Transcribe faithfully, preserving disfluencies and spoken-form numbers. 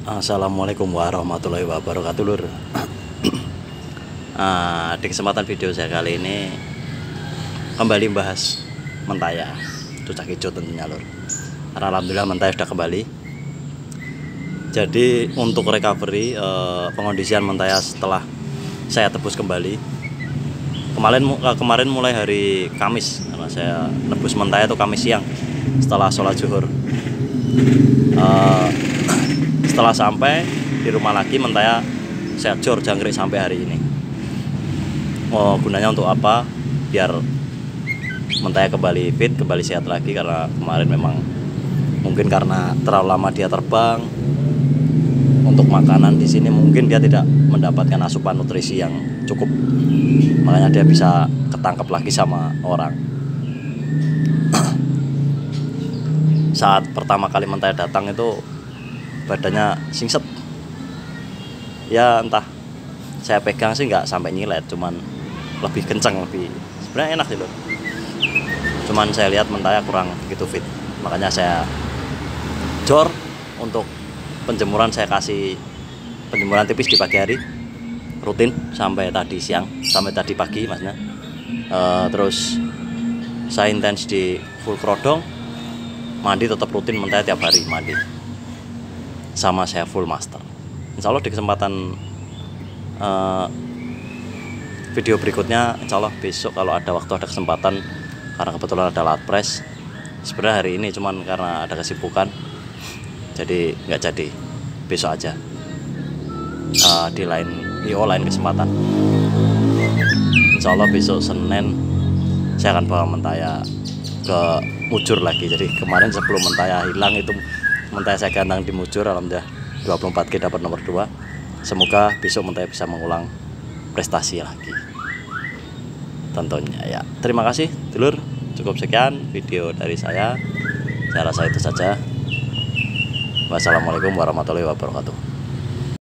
Assalamualaikum warahmatullahi wabarakatuh, Lur. Nah, di kesempatan video saya kali ini kembali membahas Mentaya cucak hijau tentunya, Lur. Karena alhamdulillah Mentaya sudah kembali. Jadi untuk recovery eh, pengondisian Mentaya setelah saya tebus kembali kemarin eh, kemarin mulai hari Kamis, karena saya tebus Mentaya itu Kamis siang setelah sholat zuhur. Eh, Setelah sampai di rumah lagi, Mentaya saya jor jangkrik sampai hari ini. Oh, gunanya untuk apa? Biar Mentaya kembali fit, kembali sehat lagi. Karena kemarin memang mungkin karena terlalu lama dia terbang, untuk makanan di sini mungkin dia tidak mendapatkan asupan nutrisi yang cukup, makanya dia bisa ketangkep lagi sama orang. Saat pertama kali Mentaya datang itu badannya singset, ya entah, saya pegang sih nggak sampai nyilet, cuman lebih kencang, lebih sebenarnya enak sih loh. Cuman saya lihat Mentaya kurang begitu fit, makanya saya jor untuk penjemuran. Saya kasih penjemuran tipis di pagi hari rutin sampai tadi siang, sampai tadi pagi maksudnya. E, terus saya intens di full kerodong, mandi tetap rutin Mentaya tiap hari mandi. Sama saya full master. Insya Allah di kesempatan uh, video berikutnya, insya Allah besok kalau ada waktu, ada kesempatan, karena kebetulan ada lat press. Sebenarnya hari ini cuman karena ada kesibukan, jadi nggak jadi. Besok aja uh, di lain I O lain kesempatan. Insya Allah besok Senin saya akan bawa Mentaya ke Mujur lagi. Jadi kemarin sebelum Mentaya hilang itu Mentaya saya gantang di Mujur, alhamdulillah dua puluh empat G dapat nomor dua. Semoga besok Mentaya bisa mengulang prestasi lagi tentunya ya. Terima kasih dulur, cukup sekian video dari saya. Saya rasa itu saja. Wassalamualaikum warahmatullahi wabarakatuh.